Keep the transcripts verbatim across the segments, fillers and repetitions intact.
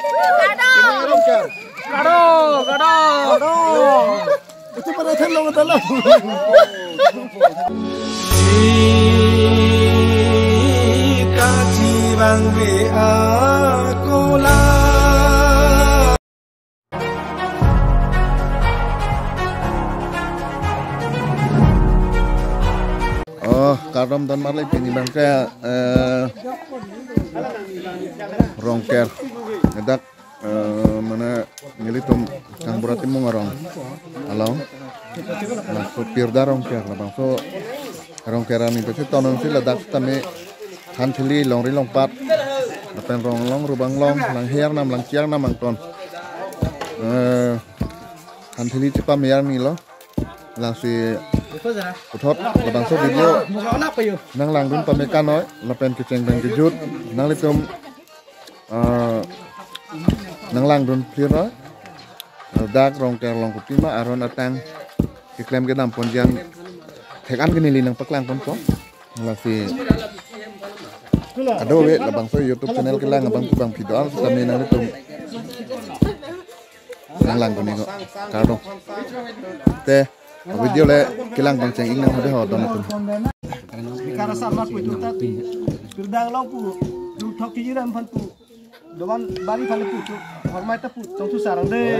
Rongker. Gado, gado. Gado. Itu pada telung adalah. Jika jiwang be aku lah. Oh, kadam dan marley ini bangka Rongker. Ngedak mana ngelitum kang berarti mau ngarong. Along. Masuk pirda Rongker lah bang. So Rongkeran itu sih tahun sih ledak tami hancili long ri long pat. Apen rong long rubang long lang hiar nam lang ciang nam angton. Eh hancili cepat miar nih lo. Langsung uthot labang so video nang lang dun pamekan noi lapen keceng dan kejut nang litum nang lang dun plira dak Rongker long kupima aron atang kiklem ke dampon yang tekan kenili nang paklang pon ko lasi ado we labang so YouTube channel ke lang abang kubang video kami nang litum nang lang dun ko karo te video le kilang bangceng ing nang hode hodon itu Karena sama ku itu tadi. Pirdang long pu, lu thok kijiran pan pu. Doan bari pan pu tu, hormat pu, tong tu sarang deh.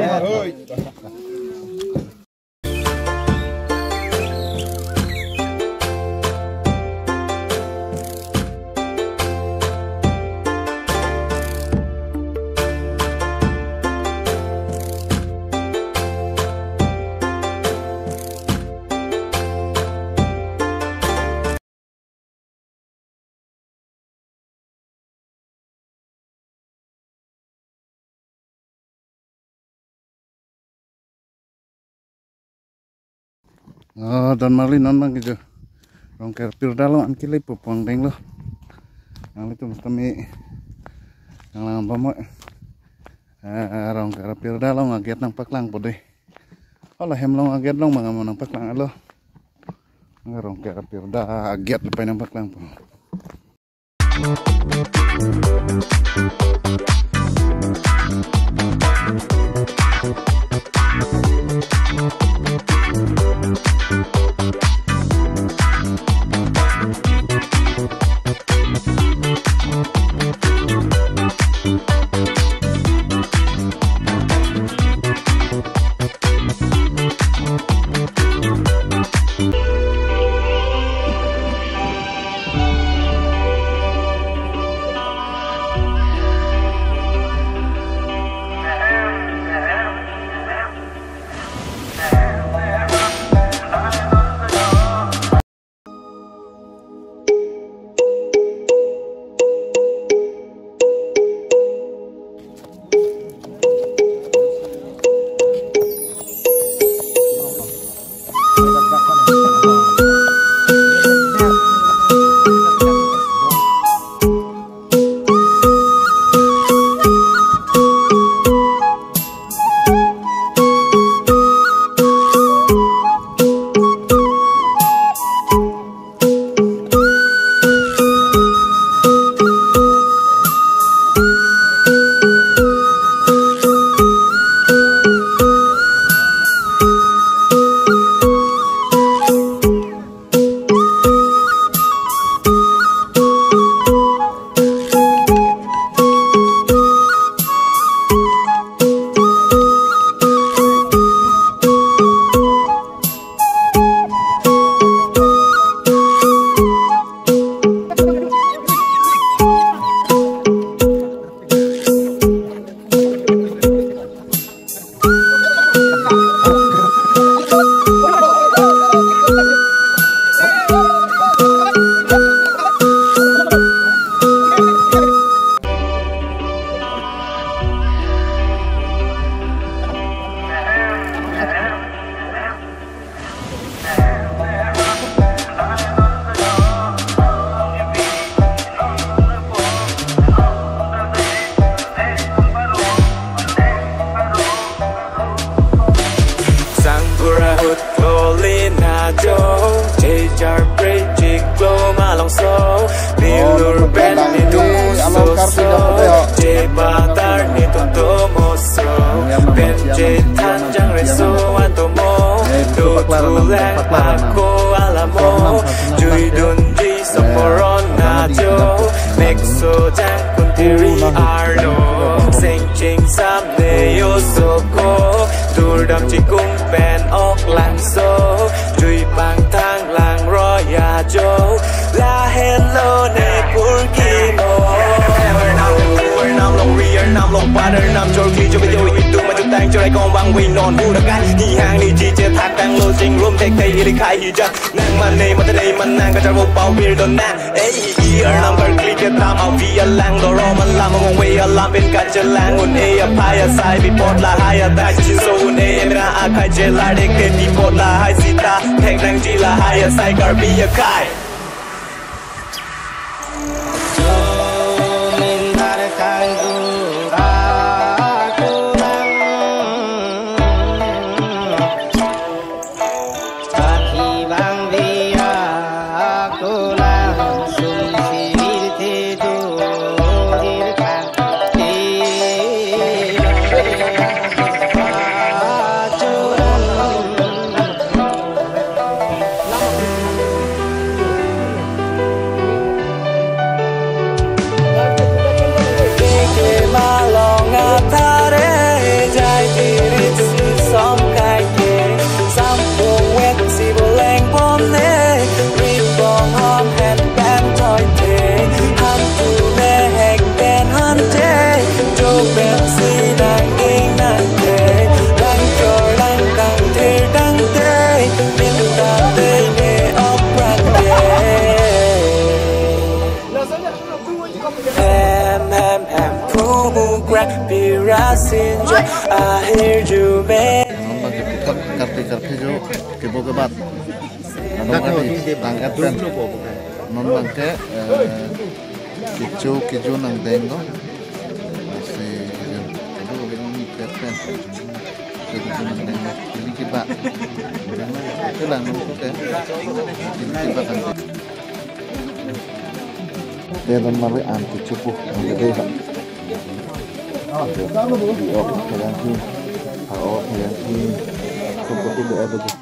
Oh, dan mali non bang gitu. Rongker pirda lo an kilai popong deng lo. Nang itu kami nang lang apa mo. Eh Rongker pirda lo ngaget nang paklang pode. Olah hem lo ngaget lo mga nang paklang lo. Rongker pirda aget lepai nang paklang po. Along kartu Arno Sing ching sam ne yo soko Tur đam chỉ cung pen ốc làng số Chui bang thang làng roya jo La hello ne kurkino Nam long rear nam long father nam trôi khi cho bây giờ tu mà chúng ta cho lại con băng quỳ non bu đặc cái đi hàng đi chi chế thác đang lô trình room take tay đi khai hi chắc nàng mà này mà thế này mà nàng có trả một bao beer don na ấy ở nam cần click cái tam ao via lang đồ ro mà làm một way ở làm bên cạnh chân lang un e a pai a sai bị bot là hai a ta chỉ số un e em ra a khai chế lại để cái bị bot là hai sita thẹn đang chỉ là hai a sai gar bị a khai kartu-kartu jo kebo kebat ada di tangkat kan non bangke kicu kicu nang dengo masih itu begini kan kicu nang dengo ini kibat itu lah nunggu kan ini kibat kan dia non mari anti cupu gede kan oh yang ini oh yang ini seperti itu ada tuh.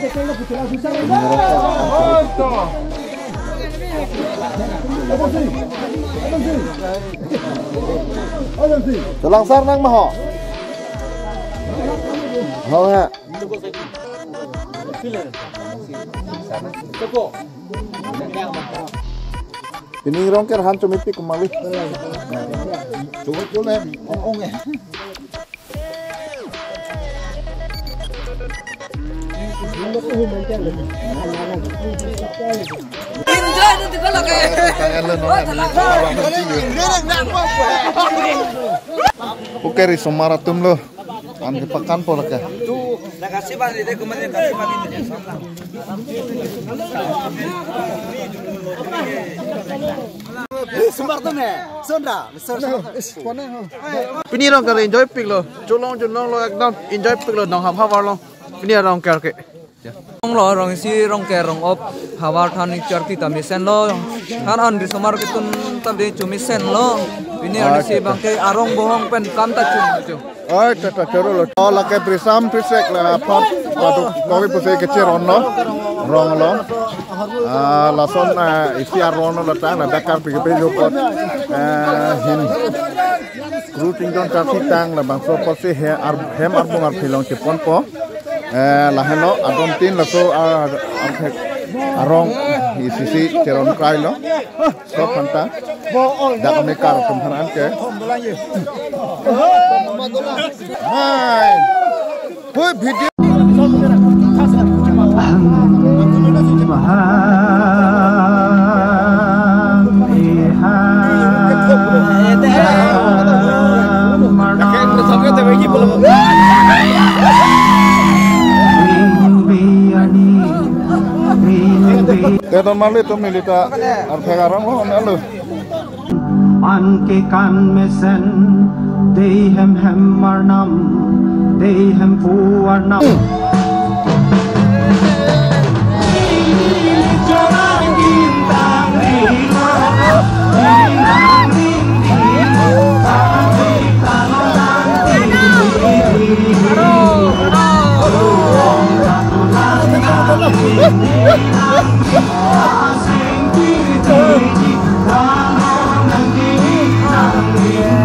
Langsar nang maho. Ho ha. Ini rongker han cumiti kembali. Coba boleh ong ya. Oke, risomara tum lo, andi pakan pola ke. Nakasih balik deh kemarin kasih balik deh. Sumber tuh nih, Sondra, Pini orang kali enjoy pick lo, culong culong lo ekdom enjoy pick lo, dong ham hawar lo. Pini orang kali. Rong lo rong si rong ke rong op hawar than charti tami sen lo kan an disomar kitun tami cumi sen lo ini an si bangke arong bohong pen kam ta cum tu Ay, tata cero lo. Oh, la que prisam prisek la pop patu kopi pusai kecil rono, rong lo. Ah, la son isi arono la tang la dakar pergi pergi jopot. Hin kru tinggal kasih tang la bangso posi he ar hem arbong ar pilong cepon po. La heno adon tin la so ar arong isi si ceron krai lo. Stop hanta. Dak mekar tumhanan ke. Hai, koi video. Teton malu itu milita arpegarang lo malu. Anke kan mesen Dehem hemmarnam Dehem fuarnam Jangan bintang rima Bintang tinggi Tapi tanonan tinggi Ruang tatulan tinggi Asing tinggi Tanonan tinggi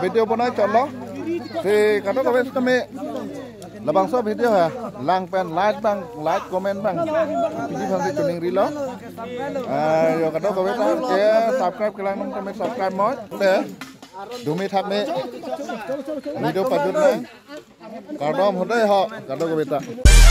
video pun ai chọn lo thì cả đó có biết kami là bằng số video hả lang pen like bang like comment bang ini bang di tuning rilo ah yo cả đó có biết là cái subscribe cái lang nông kami subscribe mói để dumi thap me video pajut na cả đó một đây họ cả đó có biết